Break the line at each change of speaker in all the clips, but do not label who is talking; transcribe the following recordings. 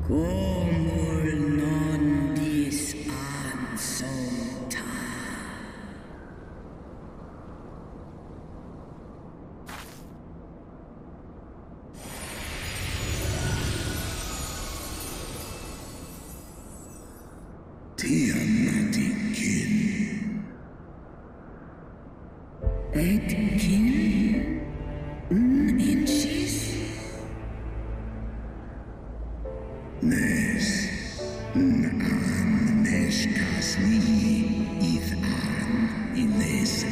Komul non dis an sonta. Tiamatikin. Etkin inchis. Nes an neshkas ni ith an ines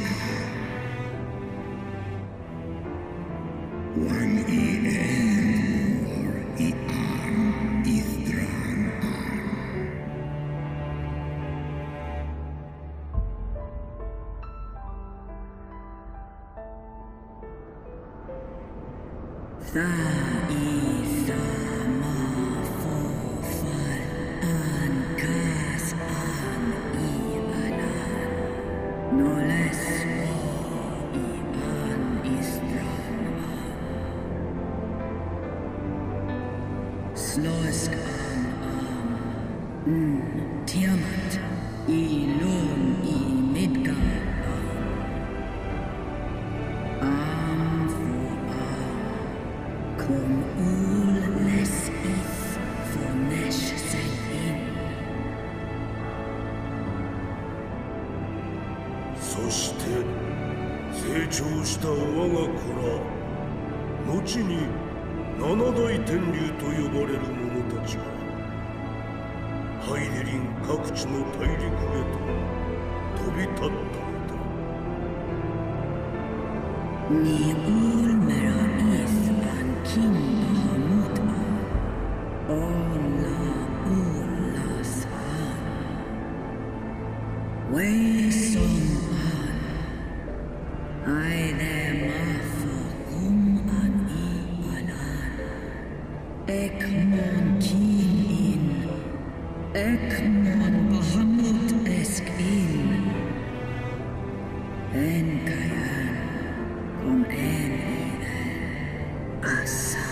wan I or I an ith dran Tha I tha ma fofal an kas an I anan no les I an istran Slosk an Tiamat I lon I Midgard Kom ul les ith for nesh set in.
そして成長した我が子ら後に七大天竜と呼ばれる者たちがハイデリン各地の大陸へと飛び立ったのだ。
Ni ul mera ith an kin bahamut Ola ula san Way som an Ai de mafo an I anan Ekmon kin in Ekmon bahamut esk in En kayan Kom en asa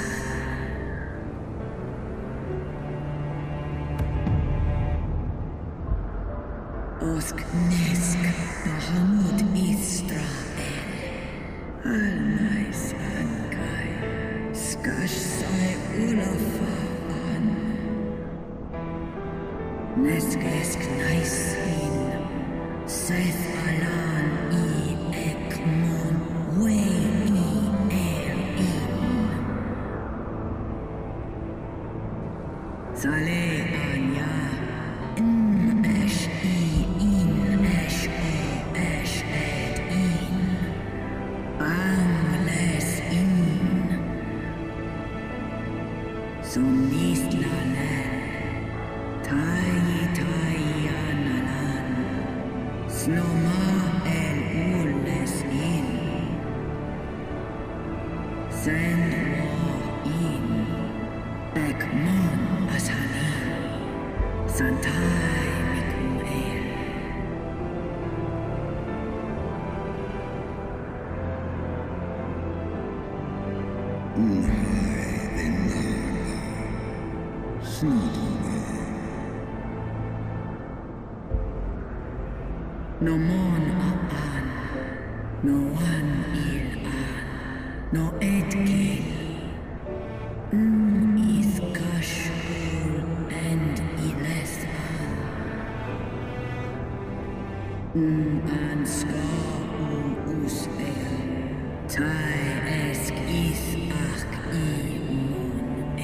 Osk nesk bahamut Israel Almais ankai Skash sai ulafa an Nesk esk naisin Seth alan I ekmon way Sale anya esh esh et les Somnis lalan tai analan Snoma el ules Send war Ekmon asani Santai Mikuel No mon an, no one il an, no etkin. Is kashul and iles an ska us tai esk is ach I mon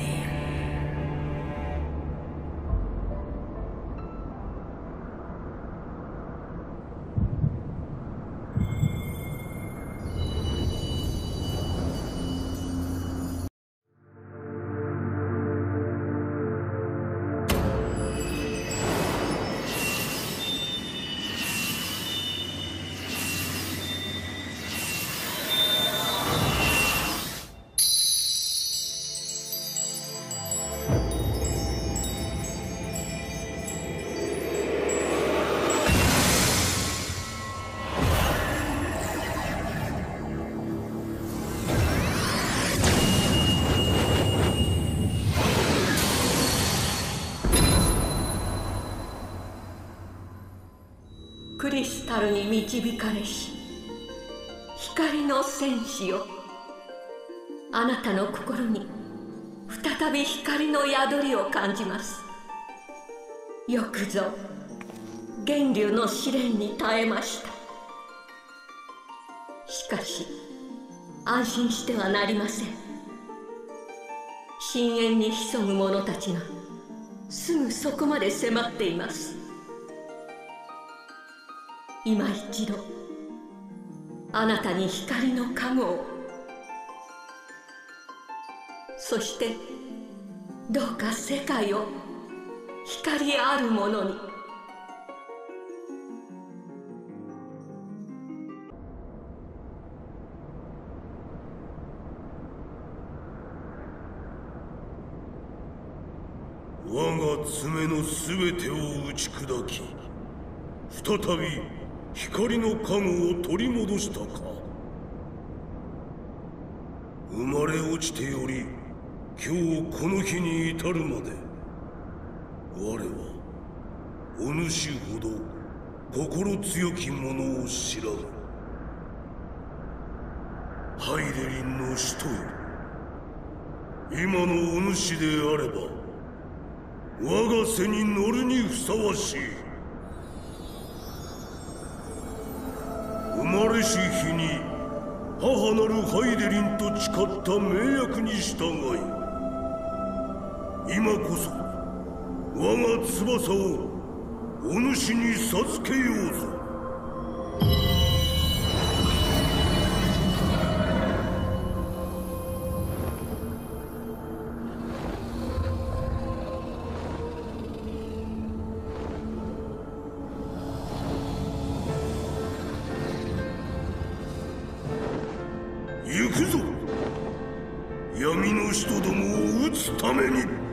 光に導かれし光の戦士よ、あなたの心に再び光の宿りを感じます。よくぞ源流の試練に耐えました。しかし安心してはなりません。深淵に潜む者たちがすぐそこまで迫っています。今一度あなたに光の加護を、そしてどうか世界を光あるものに。
我が爪のすべてを打ち砕き、再び光の加護を取り戻したか。生まれ落ちてより今日この日に至るまで、我はお主ほど心強き者を知らぬ。ハイデリンの使徒よ、今のお主であれば我が背に乗るにふさわしい。生まれし日に母なるハイデリンと誓った盟約に従い、今こそ我が翼をお主に授けようぞ。行くぞ、闇の使徒どもを討つために。